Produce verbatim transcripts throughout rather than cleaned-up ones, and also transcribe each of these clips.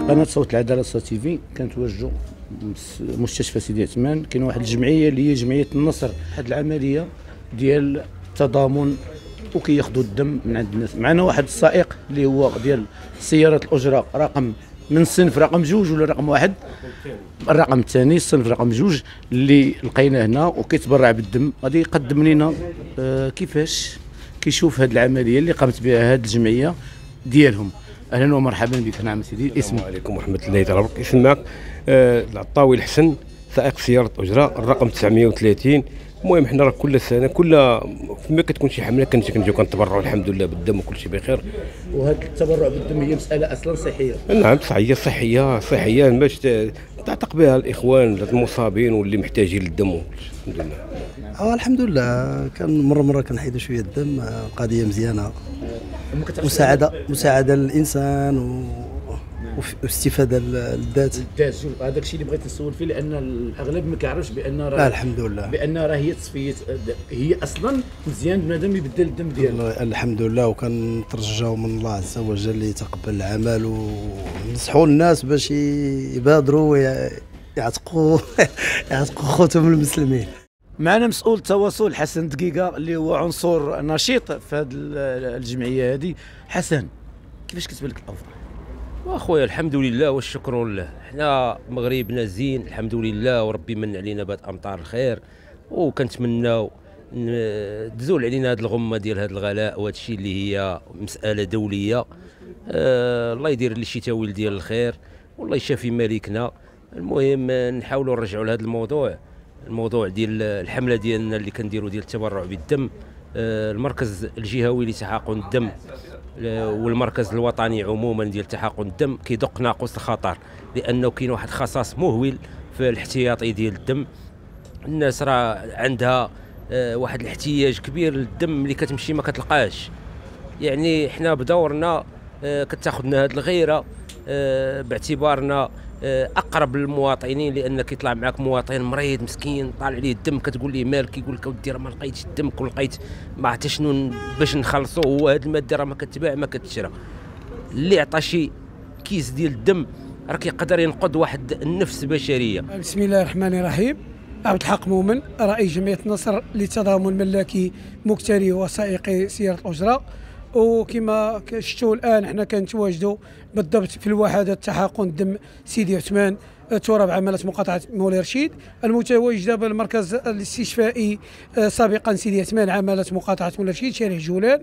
قناه صوت العداله صوت تي في كنتوجهوا مستشفى سيدي عثمان. كاين واحد الجمعيه اللي هي جمعيه النصر، هذه العمليه ديال التضامن وكياخذوا الدم من عند الناس. معنا واحد السائق اللي هو ديال سياره الاجره رقم من الصنف رقم جوج ولا رقم واحد، الرقم الثاني الصنف رقم جوج اللي لقيناه هنا وكيتبرع بالدم. غادي يقدم لنا آه كيفاش كيشوف هذه العمليه اللي قامت بها هذه الجمعيه ديالهم. اهلا ومرحبا بك. نعم سيدي. الاسم؟ السلام عليكم ورحمه الله تعالى وبركاته. اسم معك آه العطاوي الحسن، سائق سياره اجره الرقم تسعمائة وثلاثين. المهم حنا راه كل سنه كل فيما كتكون شي حمله كنجيو كنتبرعوا الحمد لله بالدم وكل شيء بخير. وهذا التبرع بالدم هي مساله اصلا صحيه؟ نعم صحيه صحيه صحيه باش تعتق بها الاخوان المصابين واللي محتاجين للدم الحمد لله. اه الحمد لله. كان مره مره كنحيدوا شويه الدم، قضيه مزيانه، مساعده مساعده للانسان و واستفاده للذات. الذات شوف هذاك الشيء اللي بغيت نسول فيه، لان الاغلب ما كيعرفش بان راه لا الحمد لله بان راه هي تصفيه، هي اصلا مزيان بنادم يبدل الدم ديالو. الحمد لله. وكنترجاو من الله عز وجل اللي يتقبل العمل وننصحوا الناس باش يبادروا ويعتقوا يعتقوا خوتهم المسلمين. معنا مسؤول التواصل حسن دقيقه اللي هو عنصر نشيط في هذه الجمعيه هذه. حسن، كيفاش كتبان لك الاوضاع؟ واخويا الحمد لله والشكر لله، حنا مغربنا زين الحمد لله، وربي من علينا بهاد امطار الخير، وكنتمناو تزول علينا هاد الغمه ديال هاد الغلاء وهاد الشيء اللي هي مساله دوليه. آه الله يدير للشتاوي ديال الخير والله يشافي مالكنا. المهم نحاولوا نرجعوا لهذا الموضوع، الموضوع ديال الحمله ديالنا اللي كنديروا ديال التبرع بالدم. آه المركز الجهوي لتحقن الدم والمركز الوطني عموما ديال تحقن الدم كيدق ناقوس الخطر، لانه كاين واحد خصاص مهول في الاحتياطي ديال الدم. الناس راه عندها واحد الاحتياج كبير للدم اللي كتمشي ما كتلقاش. يعني حنا بدورنا كتاخذنا هذه الغيره باعتبارنا اقرب للمواطنين، لان كيطلع معاك مواطن مريض مسكين طالع عليه الدم كتقول ليه مالك، كيقول لك اودي راه ما لقيتش الدم، كون لقيت ما عرفت شنو باش نخلصوه. هو هذه الماده راه ما كتباع ما كتشرى. اللي عطى شي كيس ديال الدم راه كيقدر ينقذ واحد النفس بشريه. بسم الله الرحمن الرحيم. عبد الحق مؤمن، رئيس جمعيه النصر للتضامن الملاكي مكتري وسائقي سياره الاجره. وكما شفتوا الان حنا كنتواجدوا بالضبط في الوحده تحقن الدم سيدي عثمان ترى بعماله مقاطعه مولاي رشيد، المتواجده بالمركز الاستشفائي سابقا سيدي عثمان عماله مقاطعه مولاي رشيد شارع جولان.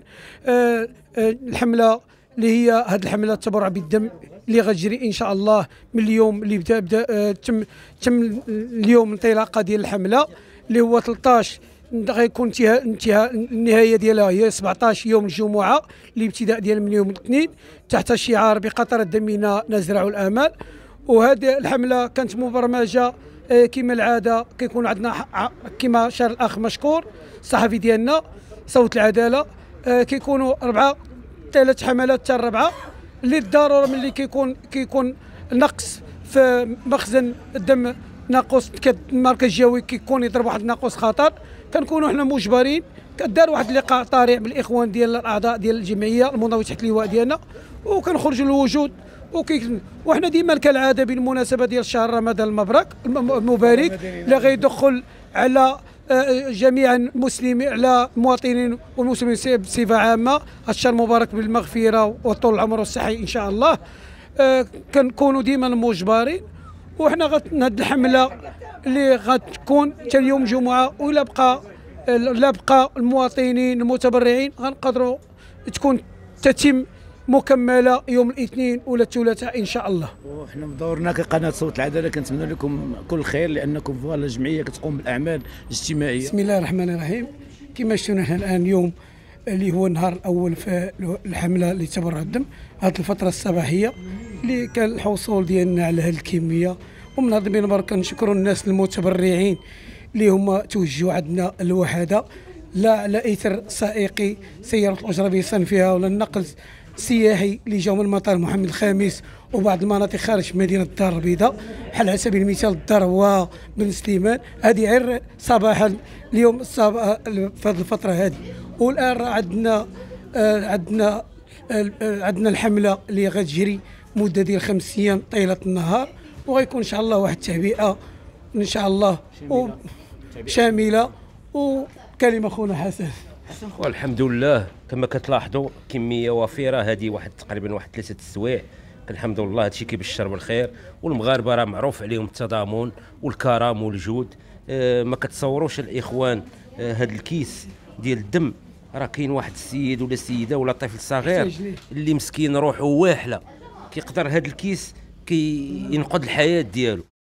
الحمله اللي هي هذه الحمله التبرع بالدم اللي غتجري ان شاء الله من اليوم اللي بدا بدا تم تم اليوم الانطلاقه ديال الحمله اللي هو ثلاثطاش، غيكون انتهاء انتهاء النهايه ديالها هي سبعطاش يوم الجمعه، الابتداء ديال من يوم الاثنين تحت شعار بقطره دمنا نزرع الامال. وهذه الحمله كانت مبرمجه كما العاده، كيكون عندنا كما شار الاخ مشكور الصحفي ديالنا صوت العداله، كيكونوا اربعه ثلاث حملات حتى الرابعه اللي الضروره ملي كيكون كيكون نقص في مخزن الدم، ناقوس المركز الجوي كيكون يضرب واحد الناقوس خطر، كنكونوا حنا مجبرين كدار واحد اللقاء طارئ بالاخوان ديال الاعضاء ديال الجمعيه المنضوي تحت اللواء ديالنا، وكنخرجوا للوجود. وحنا ديما كالعاده بالمناسبه ديال شهر رمضان المبارك المبارك اللي غيدخل على جميع المسلمين على المواطنين والمسلمين بصفه عامه الشهر المبارك بالمغفره وطول العمر والصحه ان شاء الله. كنكونوا ديما مجبرين. وحنا هذه الحمله اللي غتكون حتى اليوم جمعه، ولا بقى لا بقى المواطنين المتبرعين غنقدروا تكون تتم مكمله يوم الاثنين ولا الثلاثاء ان شاء الله. وحنا بدورنا كقناه صوت العداله كنتمنى لكم كل خير، لانكم فوالا جمعيه كتقوم بالاعمال الاجتماعيه. بسم الله الرحمن الرحيم. كما شفنا احنا الان اليوم اللي هو النهار الاول في الحمله لتبرع الدم، هذه الفتره الصباحيه اللي كان الحصول ديالنا على هذه الكميه، ومن هذا المنبر كنشكروا الناس المتبرعين اللي هما توجهوا عندنا الوحده، لا على اثر سائقي سياره الاجره بصنفها ولا النقل السياحي اللي جاوا من المطار محمد الخامس وبعض المناطق خارج مدينه الدار البيضاء، بحال على سبيل المثال الدار وبن سليمان. هذه غير صباحا اليوم في هذه الفتره هذه. والان راه عندنا آه عندنا آه عندنا الحمله اللي غتجري مده ديال خمس ايام طيله النهار، وغيكون ان شاء الله واحد التعبئه ان شاء الله شامله, شاملة. وكلمه خونا حسن. والحمد لله كما كتلاحظوا كميه وفيره، هذه واحد تقريبا واحد ثلاثه السوايع. الحمد لله هادشي كيبشر بالخير، والمغاربه راه معروف عليهم التضامن والكرم والجود. آه ما كتصوروش الاخوان آه هاد الكيس ديال الدم، راه كاين واحد السيد ولا سيده ولا طفل صغير اللي مسكين روحه واحله كيقدر هاد الكيس كينقذ الحياه ديالو.